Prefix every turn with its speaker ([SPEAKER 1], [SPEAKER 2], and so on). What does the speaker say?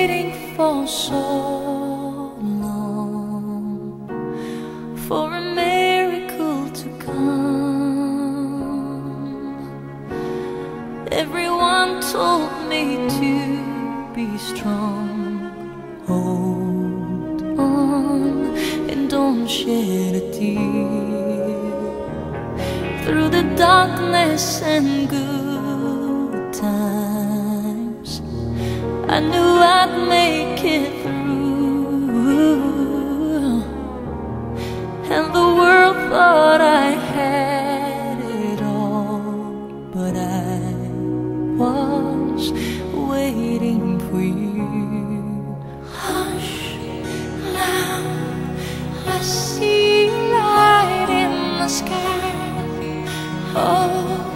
[SPEAKER 1] waiting for so long for a miracle to come. Everyone told me to be strong, hold on and don't shed a tear. Through the darkness and good times, I knew I'd make it through, and the world thought I had it all, but I was waiting for you. Hush, now I see light in the sky. Oh,